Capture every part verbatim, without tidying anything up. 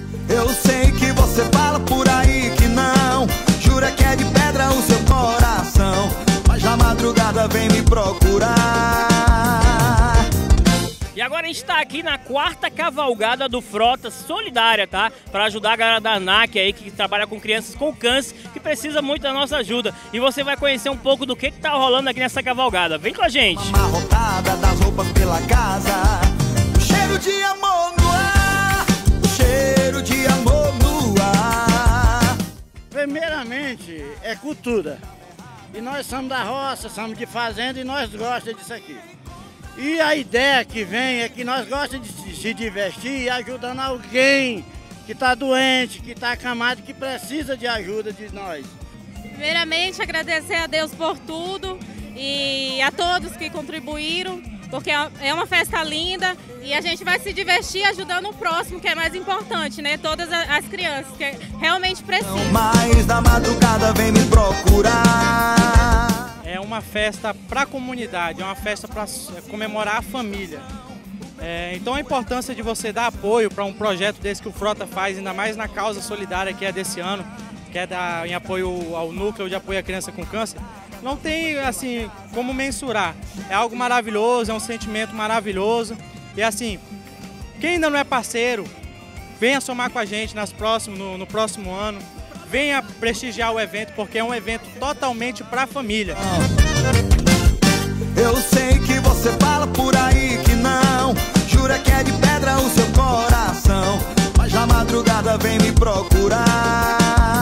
Eu sei que você fala por aí que não, jura que é de pedra o seu coração, mas na madrugada vem me procurar. E agora a gente tá aqui na quarta cavalgada do Frota Solidária, tá? Para ajudar a galera da ANAC aí, que trabalha com crianças com câncer, que precisa muito da nossa ajuda. E você vai conhecer um pouco do que que tá rolando aqui nessa cavalgada. Vem com a gente! Uma amarrotada das roupas pela casa, o cheiro de amor no ar, o cheiro de amor no ar. Primeiramente, é cultura. E nós somos da roça, somos de fazenda e nós gostamos disso aqui. E a ideia que vem é que nós gostamos de se divertir ajudando alguém que está doente, que está acamado, que precisa de ajuda de nós. Primeiramente, agradecer a Deus por tudo e a todos que contribuíram, porque é uma festa linda e a gente vai se divertir ajudando o próximo, que é mais importante, né? Todas as crianças que realmente precisam. Mas na madrugada vem me procurar. É uma festa para a comunidade, é uma festa para comemorar a família. É, então a importância de você dar apoio para um projeto desse que o Frota faz, ainda mais na causa solidária que é desse ano, que é da, em apoio ao Núcleo de Apoio à Criança com Câncer, não tem assim como mensurar. É algo maravilhoso, é um sentimento maravilhoso. E assim, quem ainda não é parceiro, venha somar com a gente nas próximos, no, no próximo ano. Venha prestigiar o evento, porque é um evento totalmente para a família. Eu sei que você fala por aí que não, jura que é de pedra o seu coração, mas na madrugada vem me procurar.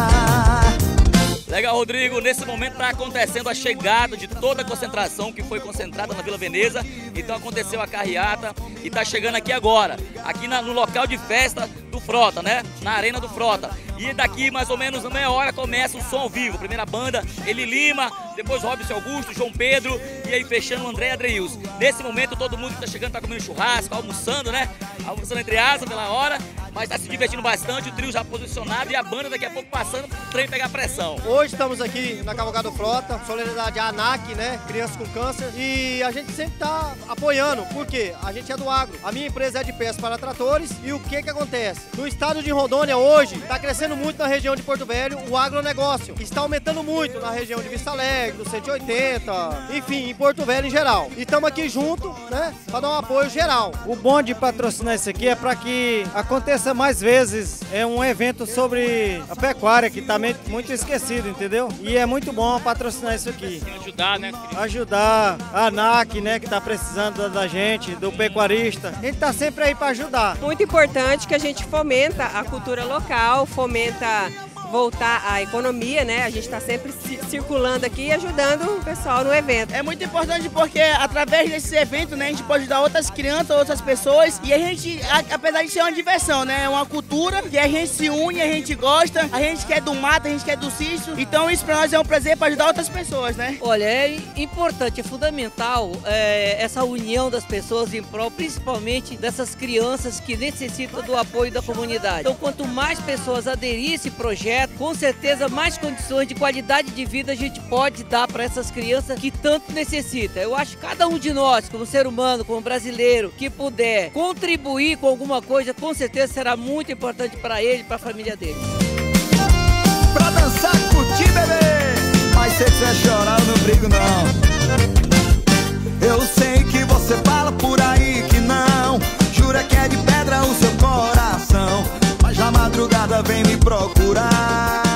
Legal, Rodrigo, nesse momento está acontecendo a chegada de toda a concentração que foi concentrada na Vila Veneza. Então aconteceu a carreata e está chegando aqui agora, aqui na, no local de festa do Frota, né? Na Arena do Frota. E daqui mais ou menos uma meia hora começa o som ao vivo. Primeira banda, Eli Lima, depois Robson Augusto, João Pedro e aí fechando o André Adreils. Nesse momento todo mundo que está chegando está comendo churrasco, almoçando, né? Almoçando entre asas pela hora, mas está se divertindo bastante, o trio já posicionado e a banda daqui a pouco passando para o trem pegar pressão. Hoje estamos aqui na Cavalgada do Frota, solidariedade à ANAC, né? Crianças com Câncer, e a gente sempre está apoiando, porque a gente é do agro. A minha empresa é de peças para tratores e o que que acontece? No estado de Rondônia hoje está crescendo muito na região de Porto Velho o agronegócio. Está aumentando muito na região de Vista Alegre, do cento e oitenta, enfim, em Porto Velho em geral. E estamos aqui junto, né? Para dar um apoio geral. O bom de patrocinar isso aqui é para que aconteça mais vezes. É um evento sobre a pecuária que está muito esquecido, entendeu? E é muito bom patrocinar isso aqui. Ajudar, né? Ajudar a ANAC, né, que está precisando da gente, do pecuarista. A gente está sempre aí para ajudar. Muito importante que a gente fomenta a cultura local, fomenta voltar à economia, né? A gente está sempre circulando aqui e ajudando o pessoal no evento. É muito importante porque através desse evento, né, a gente pode ajudar outras crianças, outras pessoas e a gente, apesar de ser uma diversão, né, é uma cultura que a gente se une, a gente gosta, a gente quer do mato, a gente quer do sítio, então isso para nós é um prazer para ajudar outras pessoas, né? Olha, é importante, é fundamental é, essa união das pessoas em prol, principalmente dessas crianças que necessitam do apoio da comunidade. Então, quanto mais pessoas aderirem a esse projeto, com certeza mais condições de qualidade de vida a gente pode dar para essas crianças que tanto necessitam. Eu acho que cada um de nós, como ser humano, como brasileiro, que puder contribuir com alguma coisa, com certeza será muito importante para ele e para a família dele. Pra dançar, curtir, bebê, mas se quiser chorar eu não brigo não. Eu sei que você fala por aí que não, jura que é de pedra o seu coração, mas na madrugada vem me procurar.